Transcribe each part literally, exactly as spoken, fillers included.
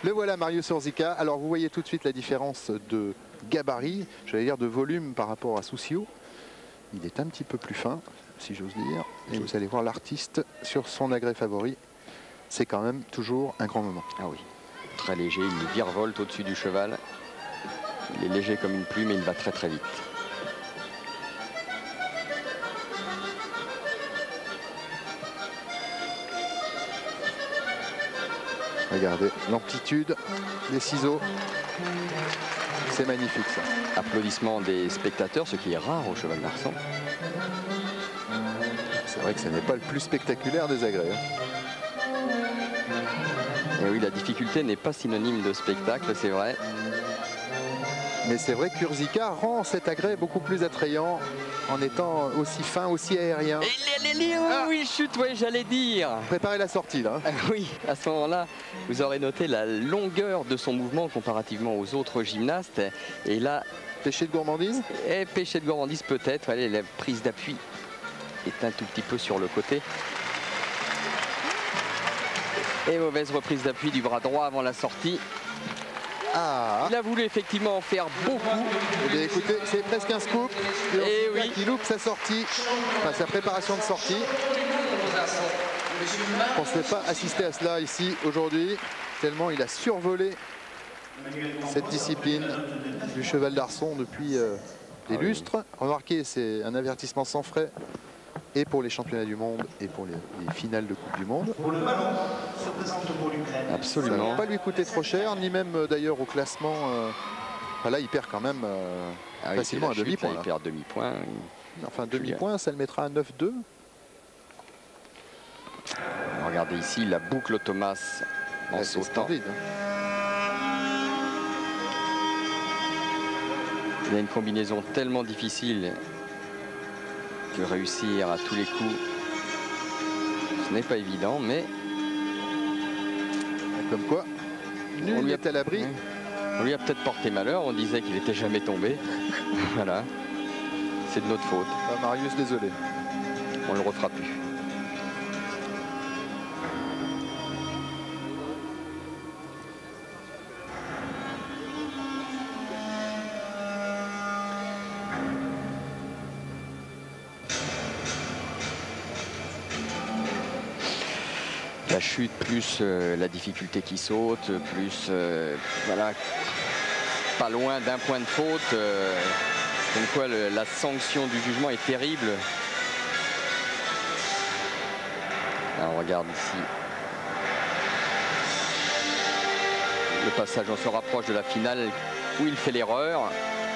Le voilà, Marius Ursika. Alors vous voyez tout de suite la différence de gabarit, j'allais dire de volume par rapport à Soussio. Il est un petit peu plus fin, si j'ose dire. Et vous allez voir l'artiste sur son agrès favori. C'est quand même toujours un grand moment. Ah oui, très léger, il virevolte au-dessus du cheval. Il est léger comme une plume et il va très très vite. Regardez l'amplitude des ciseaux. C'est magnifique ça. Applaudissements des spectateurs, ce qui est rare au cheval d'Arçon. C'est vrai que ce n'est pas le plus spectaculaire des agrès. Et oui, la difficulté n'est pas synonyme de spectacle, c'est vrai. Mais c'est vrai qu'Ursika rend cet agrès beaucoup plus attrayant en étant aussi fin, aussi aérien. Et les, les, les, ah. Oui, chute, oui, j'allais dire. Préparez la sortie là. Ah, oui, à ce moment-là, vous aurez noté la longueur de son mouvement comparativement aux autres gymnastes. Et là, péché de gourmandise. Et péché de gourmandise peut-être. Allez, la prise d'appui est un tout petit peu sur le côté. Et mauvaise reprise d'appui du bras droit avant la sortie. Ah. Il a voulu effectivement en faire beaucoup. Eh bien, écoutez, c'est presque un scoop. Et oui. Il loupe sa sortie, enfin sa préparation de sortie. On ne sait pas assister à cela ici aujourd'hui, tellement il a survolé cette discipline du cheval d'Arçon depuis euh, des ah lustres. Oui. Remarquez, c'est un avertissement sans frais. Et pour les championnats du monde et pour les, les finales de Coupe du Monde. Pour le ballon, ça présente pour l'Ukraine. Absolument. Ça ne va pas lui coûter trop cher, ni même euh, d'ailleurs au classement. Euh, enfin, là, il perd quand même euh, ah oui, facilement un demi-point. Il perd demi-point. Enfin, demi-point, ça le mettra à neuf deux. Regardez ici la boucle Thomas en ouais, sautant. Vide, hein. Il y a une combinaison tellement difficile que réussir à tous les coups, ce n'est pas évident, mais comme quoi, nul on lui est à l'abri. On lui a peut-être porté malheur, on disait qu'il n'était jamais tombé. Voilà, c'est de notre faute. Ah, Marius, désolé. On ne le refera plus. La chute, plus euh, la difficulté qui saute, plus euh, voilà, pas loin d'un point de faute. Euh, comme quoi le, la sanction du jugement est terrible. Là, on regarde ici. Le passage, on se rapproche de la finale où il fait l'erreur.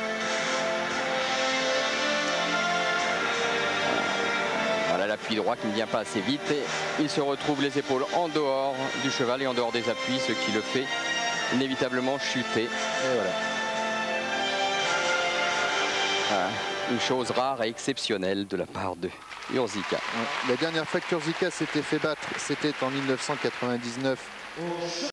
L'appui droit qui ne vient pas assez vite et il se retrouve les épaules en dehors du cheval et en dehors des appuis, ce qui le fait inévitablement chuter. Et voilà. Voilà. Une chose rare et exceptionnelle de la part de Ursika. La dernière fois qu'Ursika s'était fait battre, c'était en mille neuf cent quatre-vingt-dix-neuf.